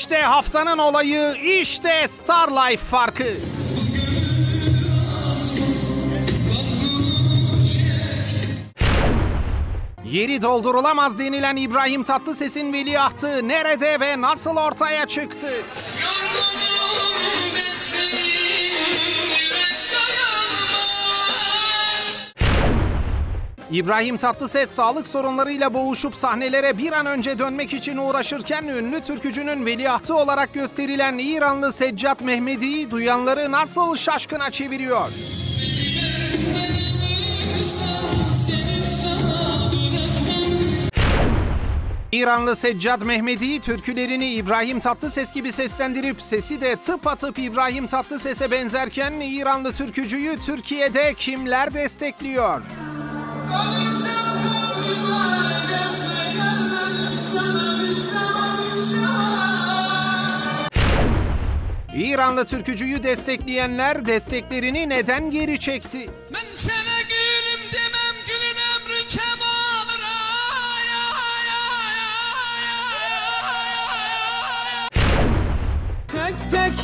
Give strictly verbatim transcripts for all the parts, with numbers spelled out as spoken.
İşte haftanın olayı, işte Star Life farkı. Yeri doldurulamaz denilen İbrahim Tatlıses'in veliahtı nerede ve nasıl ortaya çıktı? İbrahim Tatlıses sağlık sorunlarıyla boğuşup sahnelere bir an önce dönmek için uğraşırken ünlü türkücünün veliahtı olarak gösterilen İranlı Seccat Mehmedi'yi duyanları nasıl şaşkına çeviriyor? İranlı Seccat Mehmedi türkülerini İbrahim Tatlıses gibi seslendirip sesi de tıpatıp İbrahim Tatlıses'e benzerken İranlı türkücüyü Türkiye'de kimler destekliyor? İranlı türkücüyü destekleyenler desteklerini neden geri çekti? Ben sana gülüm demem, gülün ömrü kemalına. Tek tek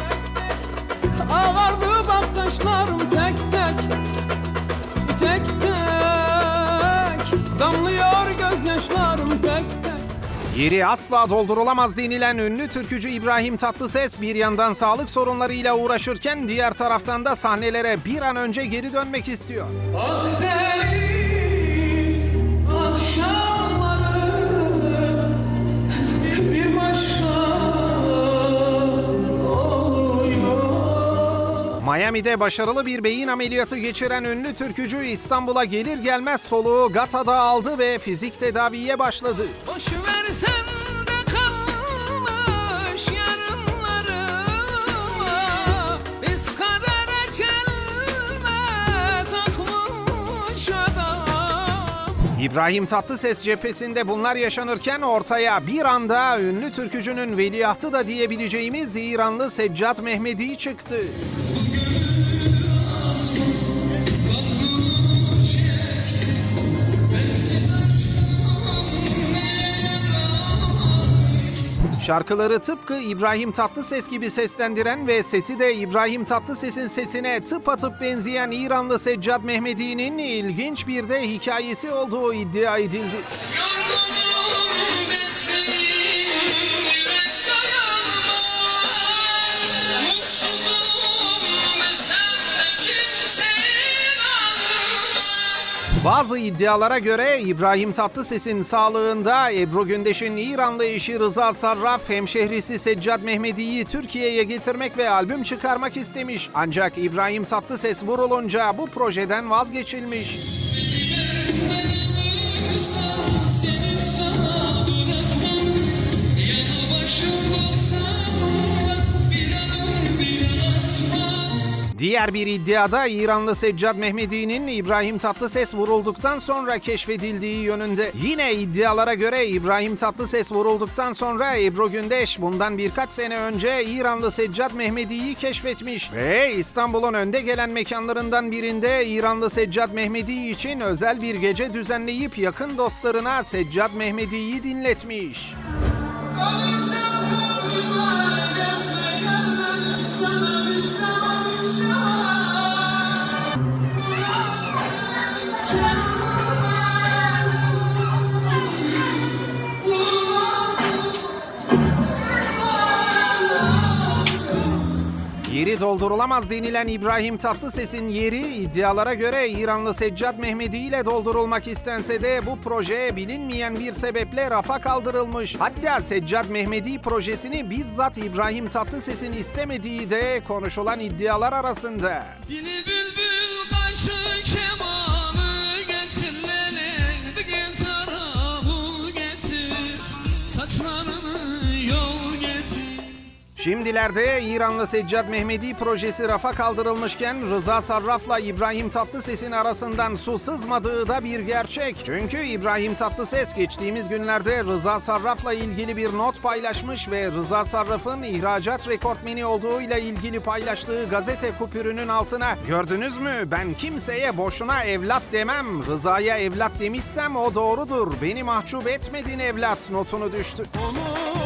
ağardı bak saçlarım, tek tek tek tek damlıyor gözyaşlarım, tek tek. Yeri asla doldurulamaz denilen ünlü türkücü İbrahim Tatlıses bir yandan sağlık sorunlarıyla uğraşırken diğer taraftan da sahnelere bir an önce geri dönmek istiyor. Akdeniz akşamları bir başka oluyor. Miami'de başarılı bir beyin ameliyatı geçiren ünlü türkücü İstanbul'a gelir gelmez soluğu Gata'da aldı ve fizik tedaviye başladı. Boşversen de kalmış yarınlarıma, biz kadere çelme takmış adam. İbrahim Tatlıses cephesinde bunlar yaşanırken ortaya bir anda ünlü türkücünün veliahtı da diyebileceğimiz İranlı Seccat Mehmedi çıktı. Şarkıları tıpkı İbrahim Tatlıses gibi seslendiren ve sesi de İbrahim Tatlıses'in sesine tıpatıp benzeyen İranlı Seccat Mehmedi'nin ilginç bir de hikayesi olduğu iddia edildi. Bazı iddialara göre İbrahim Tatlıses'in sağlığında Ebru Gündeş'in İranlı eşi Rıza Sarraf hemşehrisi Seccat Mehmedi'yi Türkiye'ye getirmek ve albüm çıkarmak istemiş. Ancak İbrahim Tatlıses vurulunca bu projeden vazgeçilmiş. Diğer bir iddiada İranlı Seccat Mehmedi'nin İbrahim Tatlıses vurulduktan sonra keşfedildiği yönünde. Yine iddialara göre İbrahim Tatlıses vurulduktan sonra Ebru Gündeş bundan birkaç sene önce İranlı Seccat Mehmedi'yi keşfetmiş ve İstanbul'un önde gelen mekanlarından birinde İranlı Seccat Mehmedi için özel bir gece düzenleyip yakın dostlarına Seccat Mehmedi'yi dinletmiş. Yeri doldurulamaz denilen İbrahim Tatlıses'in yeri iddialara göre İranlı Seccat Mehmedi ile doldurulmak istense de bu proje bilinmeyen bir sebeple rafa kaldırılmış. Hatta Seccat Mehmedi projesini bizzat İbrahim Tatlıses'in istemediği de konuşulan iddialar arasında. Dili bülbül kaşı kemalı getir, lelekti gitarı bul getir, saçlarını yol getir. Şimdilerde İranlı Seccat Mehmedi projesi rafa kaldırılmışken Rıza Sarraf'la İbrahim Tatlıses'in arasından su sızmadığı da bir gerçek. Çünkü İbrahim Tatlıses geçtiğimiz günlerde Rıza Sarraf'la ilgili bir not paylaşmış ve Rıza Sarraf'ın ihracat rekortmeni olduğuyla ilgili paylaştığı gazete kupürünün altına "Gördünüz mü, ben kimseye boşuna evlat demem. Rıza'ya evlat demişsem o doğrudur. Beni mahcup etmedin evlat" notunu düştü. Onu